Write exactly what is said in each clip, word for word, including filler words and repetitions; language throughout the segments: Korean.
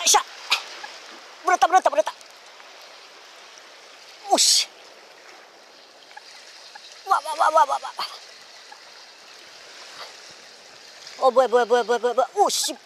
아샤! 물었다 물었다 물었다. 오씨. 와 와 와 와 와 와. 어 뭐야 뭐야 뭐야 뭐야 뭐야. 오씨.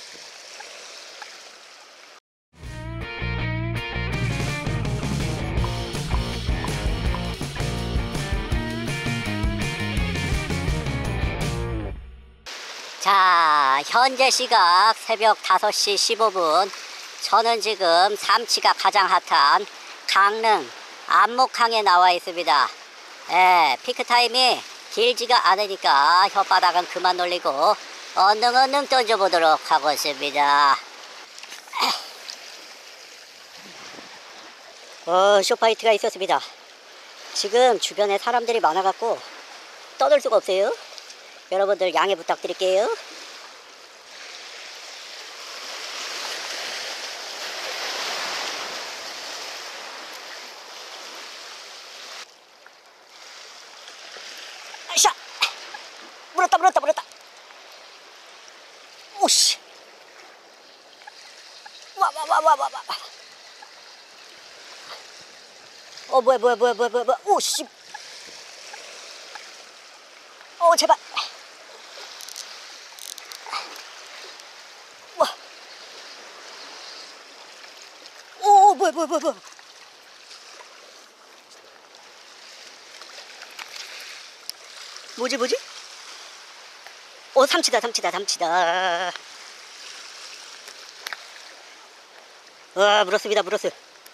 자, 현재 시각 새벽 다섯 시 십오 분. 저는 지금 삼치가 가장 핫한 강릉 안목항에 나와 있습니다. 예, 피크타임이 길지가 않으니까 혓바닥은 그만 놀리고 얼른 얼른 던져보도록 하겠습니다. 어, 쇼파이트가 있었습니다. 지금 주변에 사람들이 많아갖고 떠들 수가 없어요. 여러분들 양해 부탁드릴게요. 아샤! 물었다 물었다 물었다. 오씨. 와 와 와 와 와 와. 어 뭐야 뭐야 뭐야 뭐야 뭐야. 오씨. 어 제발. 와. 오 뭐야 뭐야 뭐야 뭐야. 뭐지 뭐지? 오 삼치다 삼치다 삼치다. 와 물었습니다 물었어.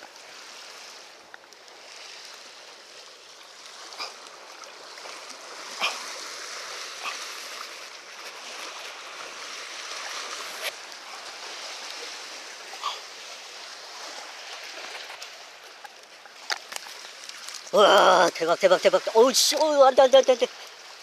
와 대박 대박 대박. 어우 씨 어우 안돼 안돼 안돼 안돼.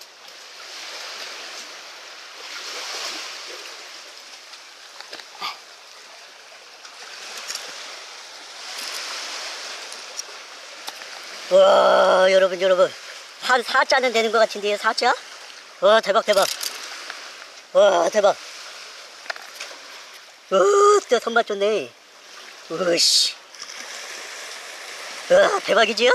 와 여러분 여러분 한 사 자는 되는 것 같은데요. 사 자? 와 대박 대박. 와 대박. 으또 손맛 좋네. 으씨. 와 대박이지요?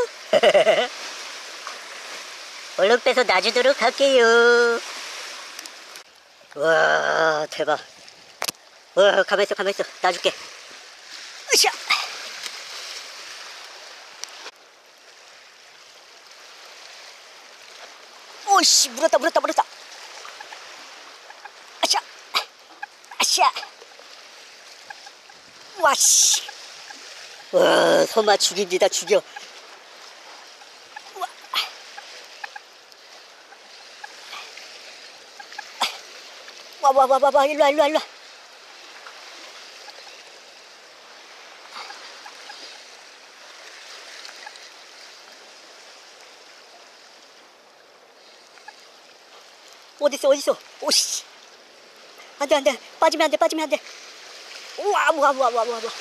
얼른 빼서 놔주도록 할게요. 와 대박. 와 가만있어 가만있어 놔줄게. 으쌰. 오씨 물었다 물었다 물었다. 아샤 아샤. 와씨. 와 손맛 죽입니다 죽여. 와 와 와 와 와 일로와 일로와 일로와. 어딨어 어딨어. 오씨 안돼 안돼 빠지면 안돼 빠지면 안돼. 우와 우와 우와 우와 우와.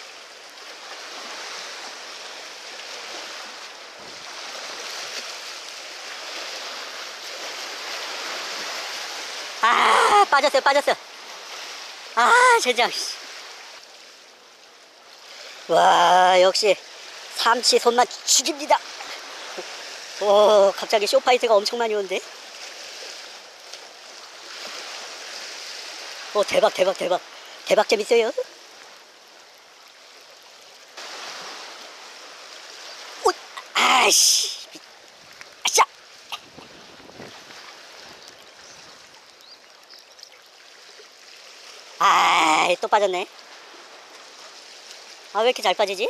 아 빠졌어요 빠졌어. 아 젠장. 와 역시 삼치 손맛 죽입니다. 오 갑자기 쇼파이트가 엄청 많이 오는데. 오 대박 대박 대박 대박 재밌어요. 오 아씨 아싸. 아 또 빠졌네. 아 왜 이렇게 잘 빠지지?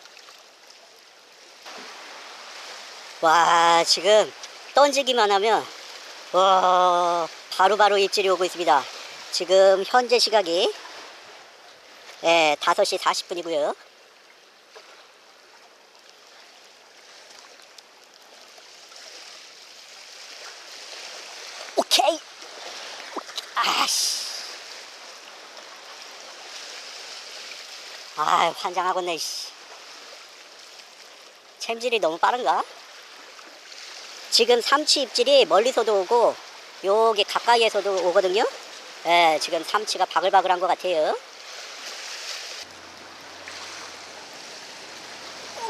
와 지금 던지기만 하면 와 바로바로 입질이 오고 있습니다. 지금 현재 시각이 예, 다섯 시 사십 분이고요. 오케이. 아씨. 아 환장하겠네. 챔질이 너무 빠른가? 지금 삼치 입질이 멀리서도 오고 여기 가까이에서도 오거든요. 예, 지금 삼치가 바글바글한 것 같아요.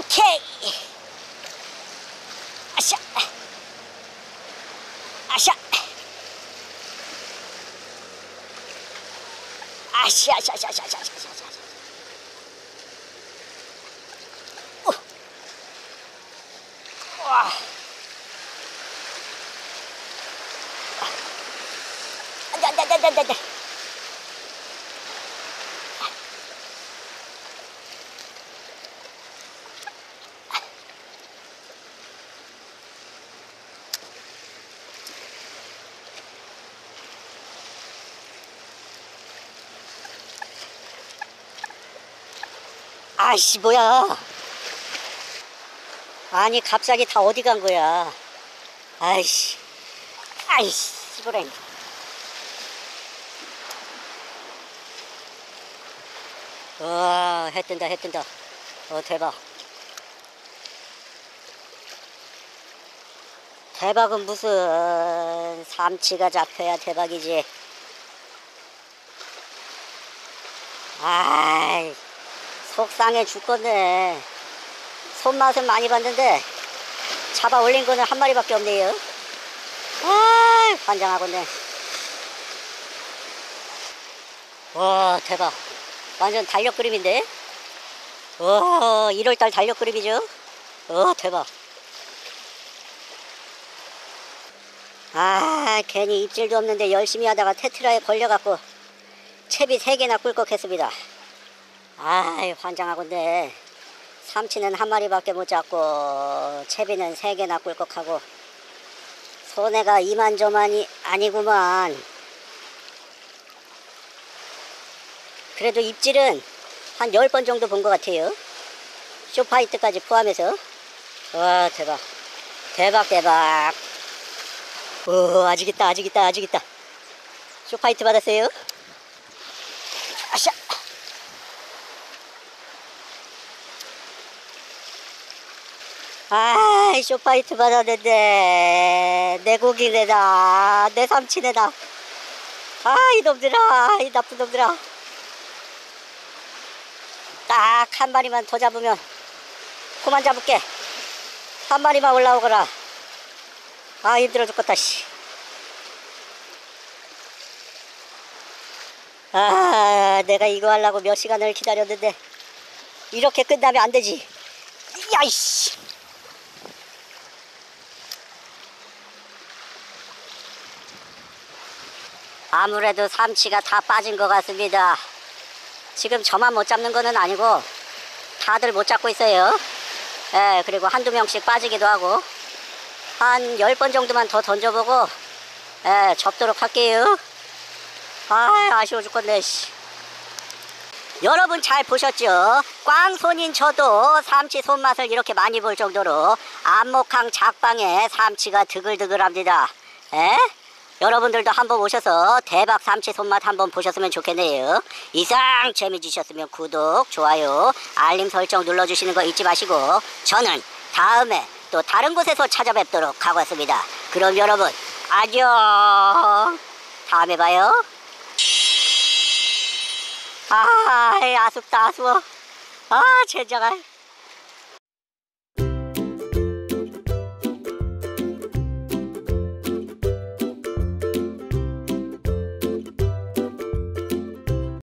오케이. 아샤. 아샤. 아샤, 아샤, 아샤, 아샤, 아샤, 아샤. 오. 와. 안 돼, 안 돼, 안 돼, 안 돼, 안 돼. 아이씨, 뭐야. 아니, 갑자기 다 어디 간 거야. 아이씨. 아이씨, 시골행. 와, 해 뜬다, 해 뜬다. 어, 대박. 대박은 무슨, 삼치가 잡혀야 대박이지. 아이, 속상해 죽겠네. 손맛은 많이 봤는데 잡아 올린 거는 한 마리밖에 없네요. 아, 환장하겠네. 와, 대박. 완전 달력 그림인데. 와, 일월달 달력 그림이죠. 와, 대박. 아, 괜히 입질도 없는데 열심히 하다가 테트라에 걸려갖고 채비 세 개나 꿀꺽했습니다. 아이, 환장하건데. 삼치는 한 마리밖에 못 잡고 채비는 세 개나 꿀꺽하고 손해가 이만저만이 아니구만. 그래도 입질은 한 열 번 정도 본 것 같아요. 쇼파이트까지 포함해서. 와, 대박. 대박, 대박. 오, 아직 있다, 아직 있다, 아직 있다. 쇼파이트 받았어요. 아샤. 아, 쇼파이트 받았는데 내 고기네다, 내 삼치네다. 아, 이놈들아, 이 나쁜 놈들아. 딱 한 마리만 더 잡으면 그만 잡을게. 한 마리만 올라오거라. 아, 힘들어 죽겠다, 씨. 아, 내가 이거 하려고 몇 시간을 기다렸는데 이렇게 끝나면 안 되지. 야이씨. 아무래도 삼치가 다 빠진 것 같습니다. 지금 저만 못 잡는 거는 아니고 다들 못 잡고 있어요. 예, 그리고 한두 명씩 빠지기도 하고. 한 열 번 정도만 더 던져보고 예, 접도록 할게요. 아, 아쉬워 죽겠네, 씨. 여러분 잘 보셨죠? 꽝손인 저도 삼치 손맛을 이렇게 많이 볼 정도로 안목항 작방에 삼치가 드글드글합니다. 에? 여러분들도 한번 오셔서 대박 삼치 손맛 한번 보셨으면 좋겠네요. 이상 재미지셨으면 구독, 좋아요, 알림 설정 눌러주시는 거 잊지 마시고 저는 다음에 또 다른 곳에서 찾아뵙도록 하겠습니다. 그럼 여러분 안녕. 다음에 봐요. 아, 아쉽다, 아쉬워. 아, 젠장할.